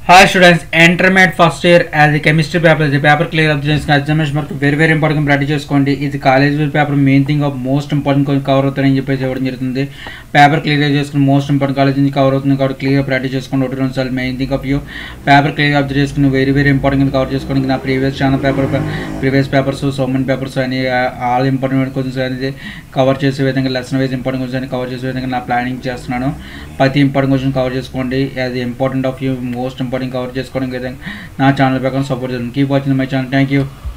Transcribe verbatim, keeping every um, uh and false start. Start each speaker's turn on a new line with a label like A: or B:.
A: Hi students, intermediate first year as a chemistry paper. The paper clear up examination mark very very important practice చేసుకోండి. ఇది college paper main thing of most important cover అవుతారని చెప్పేసి ఇవ్వడం జరుగుతుంది. Paper clear చేసుకుని most important college నుంచి cover అవుతుంది కాబట్టి క్లియర్ ప్రాక్టీస్ చేసుకోండి. ఒకటి రెండు సార్లు main thing of you paper clear observe చేసుకుని వెరీ వెరీ ఇంపార్టెంట్ కవర్ చేసుకోండి. నా ప్రీవియస్ చాలా పేపర్ ప్రీవియస్ పేపర్స్ సోమన్ పేపర్స్ అని ఆల్ ఇంపార్టెంట్ క్వశ్చన్స్ అనేది కవర్ చేసే విధంగా lesson wise important questions cover చేసే విధంగా నా ప్లానింగ్ చేస్తున్నాను. ప్రతి ఇంపార్టెంట్ క్వశ్చన్ కవర్ చేసుకోండి. అది important of you most important cover చేసుకోవడం విధంగా నా ఛానల్ ప్రకారం సపోర్ట్ చేయండి. Keep watching my channel. Thank you.